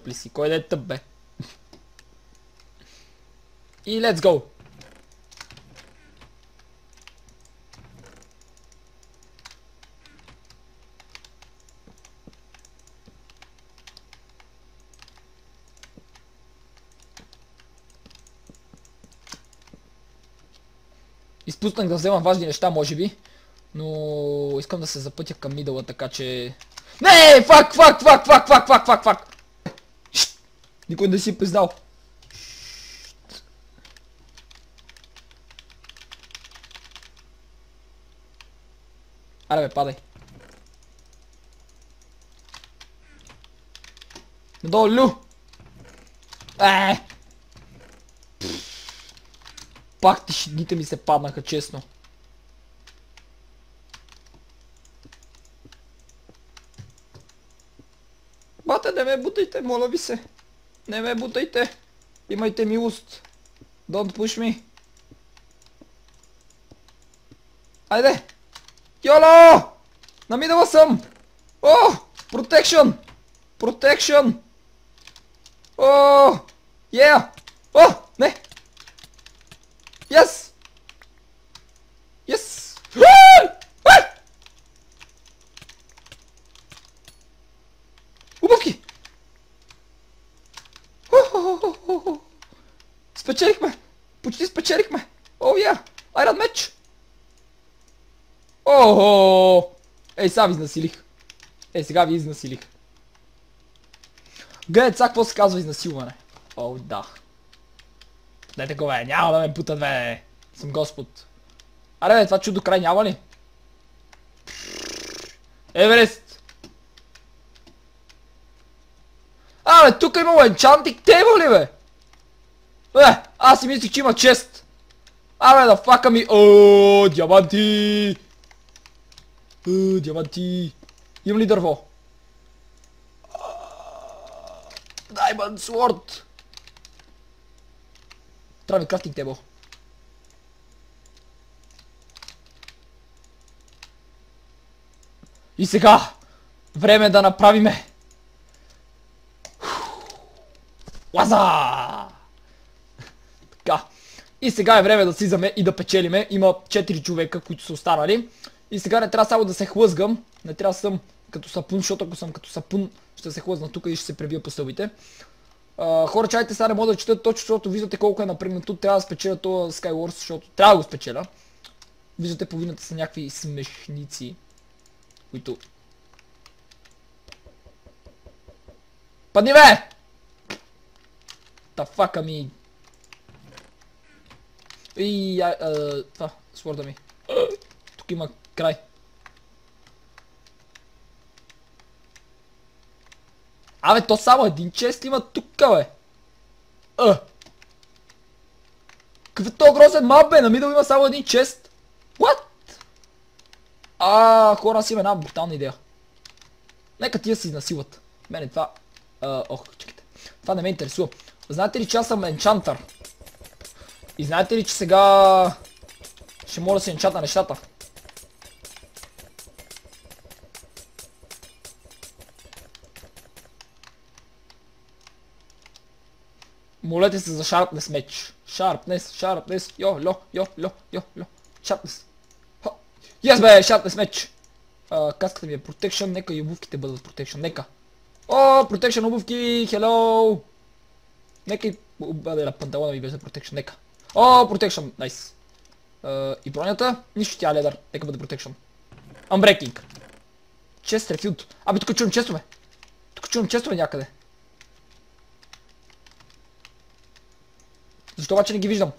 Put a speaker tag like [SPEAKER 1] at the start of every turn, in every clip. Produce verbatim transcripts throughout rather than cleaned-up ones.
[SPEAKER 1] Тъп ли си? Кой да е тъп, бе? И let's go! Изпуснах да взема важни неща, може би. Но искам да се запътя към мидъла, така че... Не, фак, фак, фак, фак, фак, фак, фак, фак! Никой не си признал. Аре бе, падай. Надолу! Еее! Пак ти шедните ми се паднаха, честно. Бате, не ме бутайте, моля ви се. Не ме бутайте. Имайте милост. Don't push me. Айде! Йоло! Намидала съм! О! Protection! Protection! О! Yeah! О! Не! Yes! Yes! Обувки! Спечелихме! Почти спечелихме! О, yeah! Айран меч! Охо! Ей, сега ви изнасилих. Ей, сега ви изнасилих. Гледайте сега какво се казва изнасилване. О, да. Дайте го, бе, няма да ме путат, бе. Съм Господ. Аре, бе, това чудо край няма ли? Еверест! Абе, тук има енчантик тейбъл ли, бе? Бе, аз си мислих, че има чест. Абе, да фака ми. О, диаманти! О, диаманти! Имам ли дърво? Diamond Sword! Трябва ми крафтинг тейбъл. И сега! Време да направиме! Лаза! Така. И сега е време да слизаме и да печелиме. Има четири човека, които са останали. И сега не трябва само да се хлъзгам. Не трябва да съм като сапун, защото ако съм като сапун, ще се хлъзна тук и ще се пребия по стълбите. Uh, хора, чайте, сега не мога да чета точно, защото виждате колко е напрегнато. Трябва да спечеля това Skywars, защото трябва да го спечеля. Виждате, половината са някакви смешници, които... Падни, бе! Та фака ми... И... А, а, това, сворда ми. Тук има край. Абе, то само един чест има тук, бе. А. Какъв е то грозен мап, бе? На мидъл има само един чест. What? А, хора, аз имам една брутална идея. Нека тия се изнасилват. Мене това... А, ох, чекайте. Това не ме интересува. Знаете ли, че аз съм енчантър? И знаете ли, че сега... ще мога да се енчата нещата? Молете се за Sharpness меч. Sharpness, Sharpness, йо, ло, йо, ло, йо, ло. Sharpness. Yes, бе, Sharpness меч. Uh, каската ми е Protection, нека и обувките бъдат Protection, нека. О, Protection обувки, hello. Нека и бъде панталона ми без Protection, нека. О, Protection, найс. Uh, и бронята, нищо тя ледър, нека бъде Protection. Unbreaking. Chest refilled. Абе, тук чувам честове. Тук чувам честове някъде. Защо обаче не ги виждам?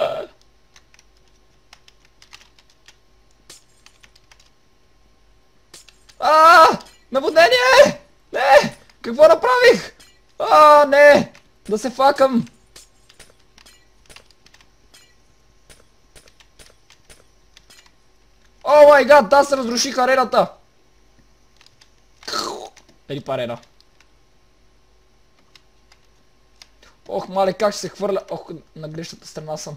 [SPEAKER 1] Ааа! Наводнение! Не! Какво направих? А, не! Да се факам! О май гад, да, се разруших арената! Ели па арена. Ох, мале, как ще се хвърля? Ох, на грешната страна съм.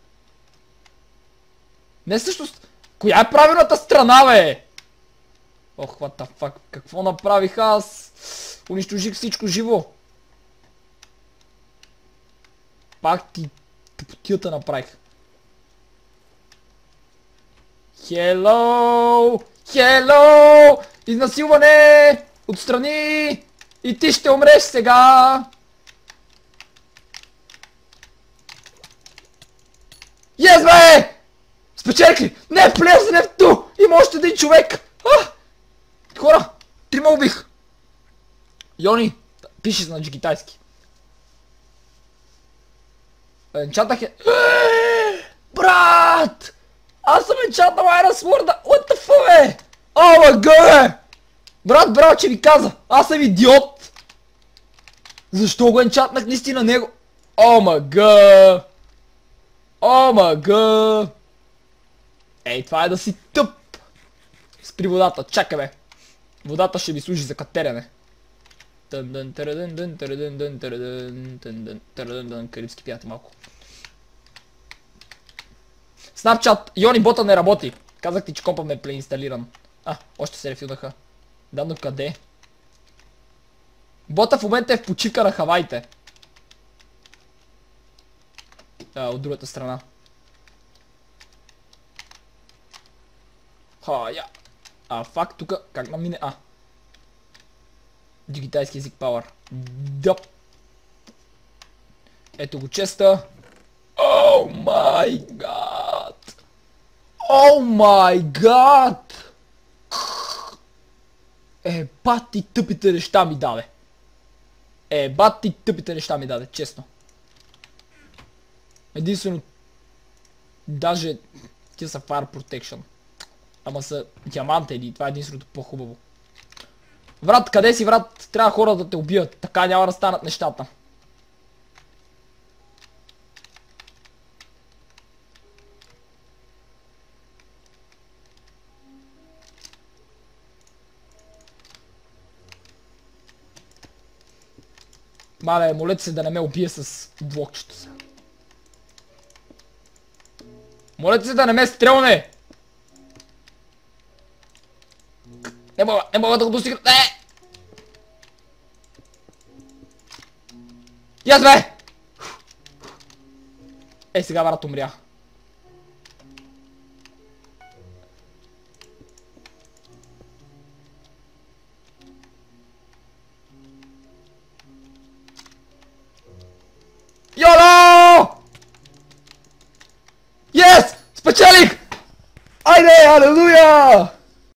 [SPEAKER 1] Не всъщност... Коя е правилната страна, бе? Ох, what the fuck, какво направих аз? Унищожих всичко живо. Пак ти тъпотията направих. Хелоу! Хелоу! Изнасилване! Отстрани! И ти ще умреш сега! Yes, бе! Спечелих ли? Не, плеер за нефто! Има още един човек! А! Хора! Трима убих! Йони, пише на китайски. Енчатах е... Брат! Аз съм енчатал Айрон Сворда! What the fuck, бе? О, ма гъ! Брат, брат, че ви каза! Аз съм идиот! Защо го енчатнах наистина него? О, ма гъ! О, ма гъ! Ей, това е да си тъп! Спри водата, чакай, бе! Водата ще ви служи за катерене. Карибски пияте малко. Snapchat, Йони, бота не работи. Казах ти, че компът ме е преинсталиран. А, още се рефилнаха. Да, но къде? Бота в момента е в почивка на Хаваите. А, от другата страна. Ха, я. А, факт, тука, как намине? А. Дигитайски език пауър. Дъп. Ето го честа. О май гад! О май гад! Е, бати тъпите неща ми даде. Е, бати тъпите неща ми даде, честно. Единствено... Даже... Тия са Fire Protection. Ама са диамантени, това е единственото по-хубаво. Врат, къде си, врат? Трябва хора да те убият. Така няма да станат нещата. Мале, молете се да не ме убие с блокчето се. Молете се да не ме стрелне! Не мога, не мога да го достигна. Не! Яс, бе! Е, сега брат умря. Йоло! Yes! Спечелих! Айде, алелуя!